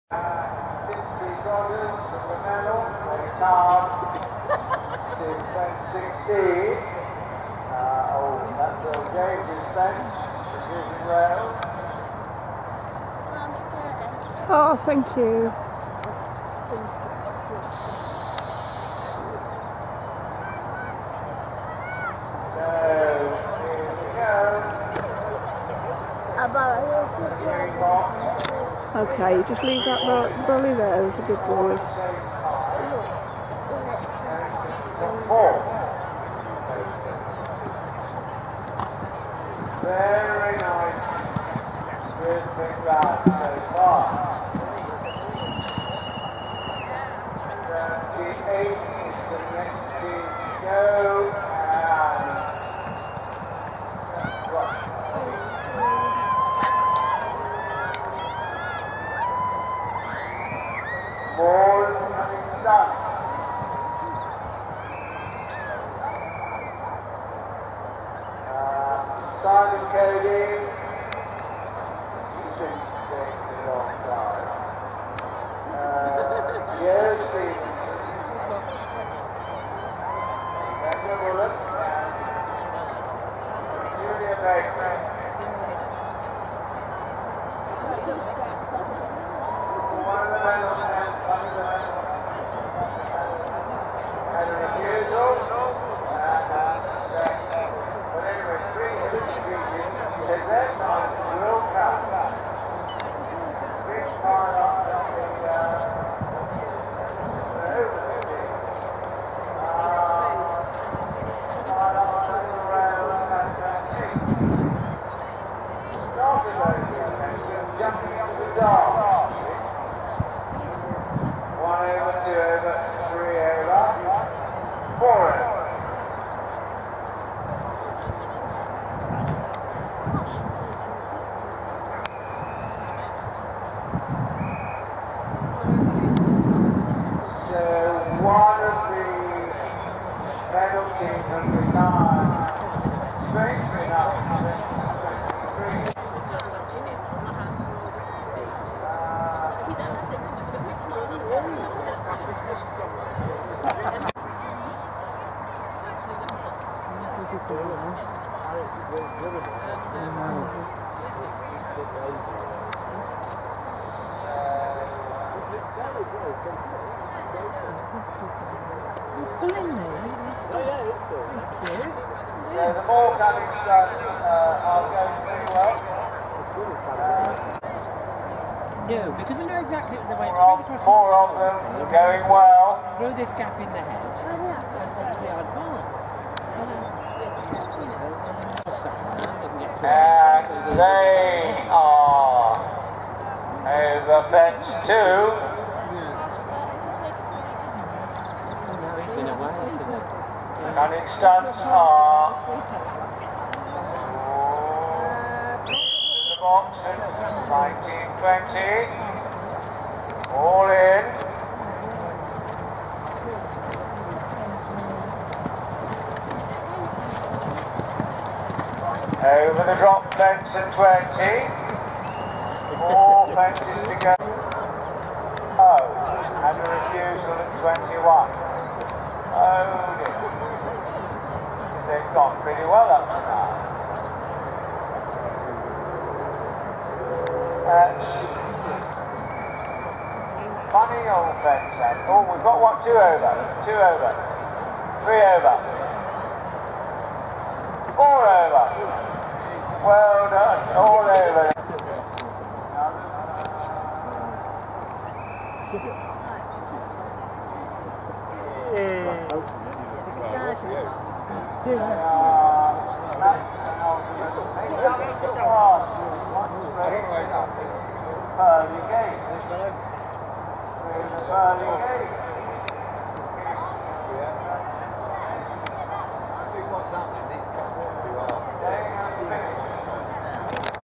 Tipsy Rogers for the medal, they card to 2016. That's Bill James' bench, Division Rail. Oh, thank you. So, here we go. Okay, just leave that dolly there. There's a good boy. Very nice. Good big round so far. 78 is the next team to go. More coming stuck. Simon Cody. He's been staying for a long time. Yes, Stevens. Daniel Bullock. Julia Baker. One of the men on hand, one of the men had a refusal. But anyway, 3 said that time will come. Which part of the jumping up the dart. 1 over, 2 over, 3 over, 4 over. So one of the penalties has become strange enough. So the ball coming stuck are going very well. No, because I know exactly what they went through. Four of them going well. Through this gap in the hedge. And obviously I'd gone. And they are over bench 2. Running stunts are in the box at 19-20. All in. Over the drop fence at 20. 4 fences to go. Oh, and a refusal at 21. Oh dear. They've gone pretty well up to now. Funny old fence then. Oh, we've got one, 2 over, 2 over, 3 over, 4 over. Well done, all over. Early game.